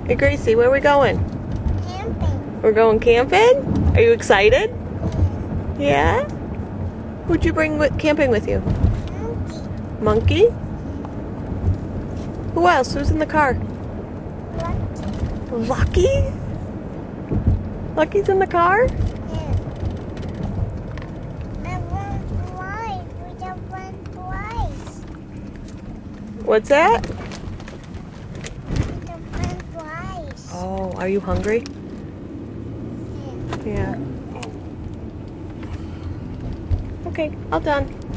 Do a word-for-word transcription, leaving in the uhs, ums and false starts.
Hey Gracie, where are we going? Camping. We're going camping? Are you excited? Yeah? Who'd you bring with, camping with you? Monkey. Monkey? Who else? Who's in the car? Lucky. Lucky? Lucky's in the car? Yeah. I want flies. We just want flies. What's that? We just want flies. Oh, are you hungry? Yeah. Yeah. Okay, all done.